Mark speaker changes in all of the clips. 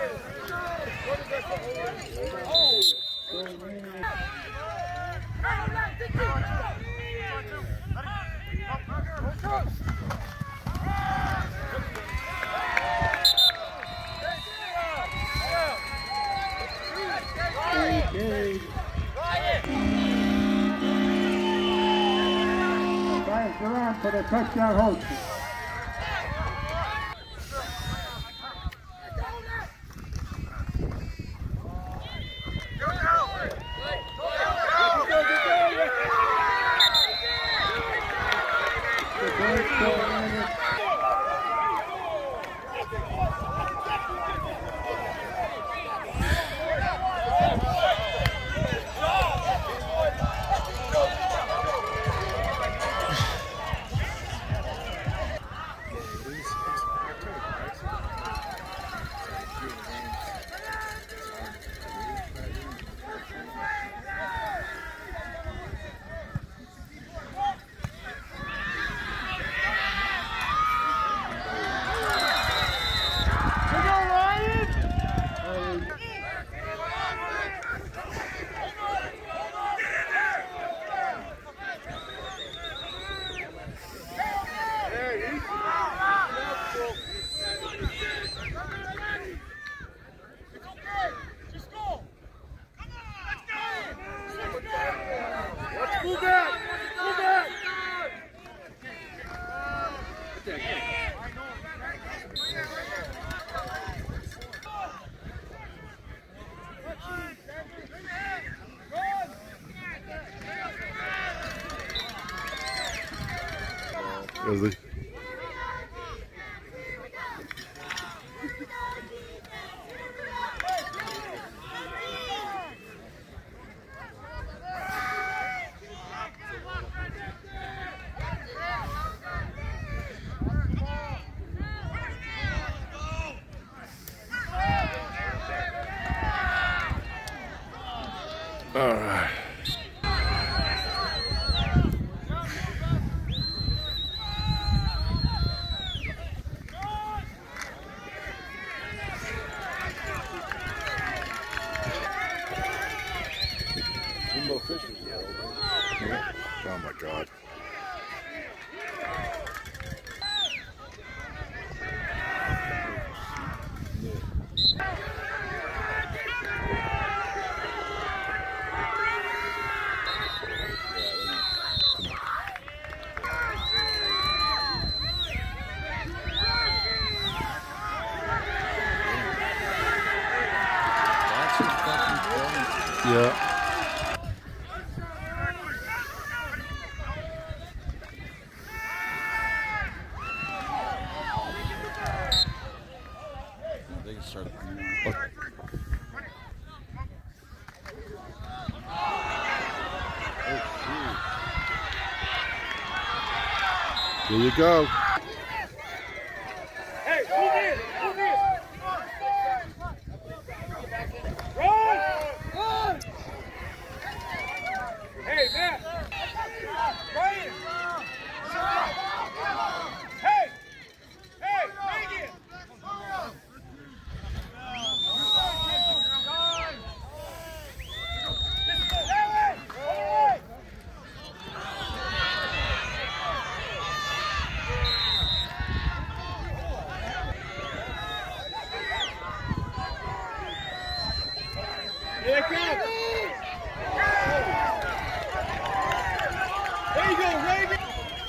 Speaker 1: Brian Durant for the touchdown host.
Speaker 2: Really? All right.
Speaker 3: Jimbo Fisher's there.
Speaker 2: Oh my God. Yeah.
Speaker 3: They can start.
Speaker 2: Here you go.
Speaker 4: Hey, move in! Move in! Run! Run! Hey, Matt! Brian! Hey! Hey, Megan! Here it comes! There you go, Raven!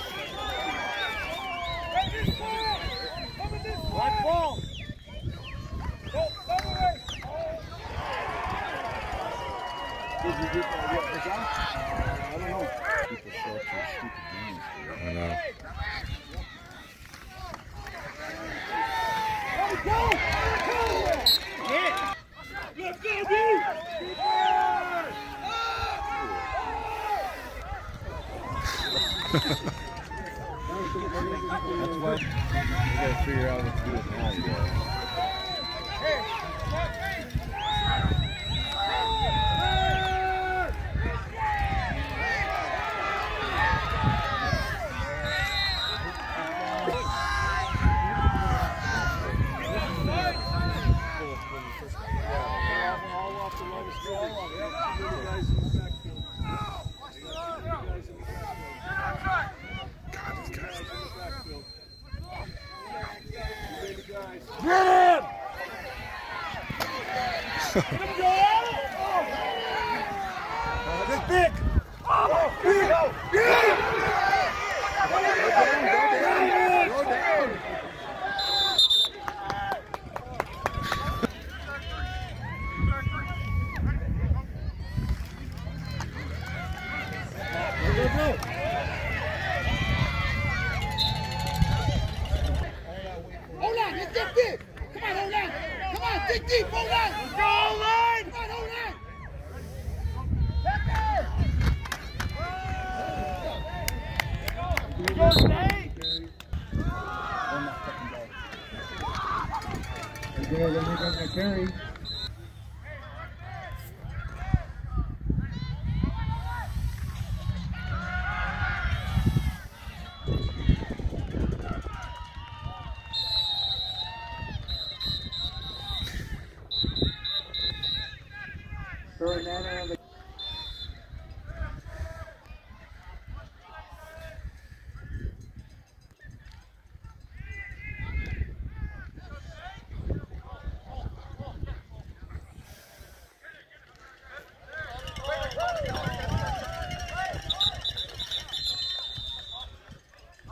Speaker 4: Watch ball! Go, other way! Did you get the job? I don't know.
Speaker 3: People show up to stupid games.
Speaker 2: I know.
Speaker 4: Go! Yeah! Let's go, dude!
Speaker 3: That's why you gotta figure out what to do with now, you guys.
Speaker 4: This big.
Speaker 5: Hold on, let's get deep. Come on, hold on. Come on, dig deep, hold on. Let's go, line. Come on, hold on. Go, Nate.
Speaker 1: Again, then we got the carry. Throwing that on the